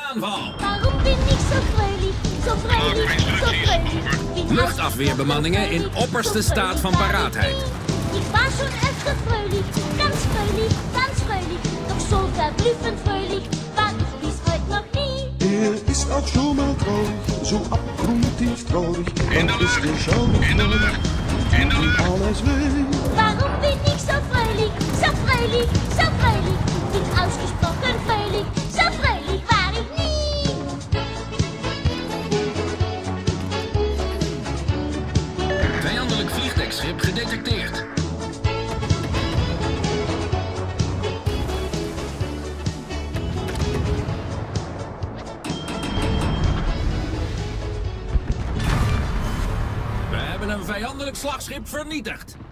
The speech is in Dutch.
aanval. Waarom bin ich so fröhlich, so fröhlich, so fröhlich? Luchtafweerbemanningen in opperste staat van paraatheid. Ich war schon öfter fröhlich, ganz fröhlich, ganz fröhlich. Doch so verblüffend fröhlich war ich bis heute noch nie. Ist auch schon mal traurig, so abgrundtief traurig. In de lucht, in de lucht, in de lucht. Alles weg. Warum bin ich so fröhlich, so fröhlich, so fröhlich? Bin ausgesprochen fröhlich, so fröhlich war ich nie. Vijandelijk vliegdekschip gedetecteerd. We hebben een vijandelijk slagschip vernietigd.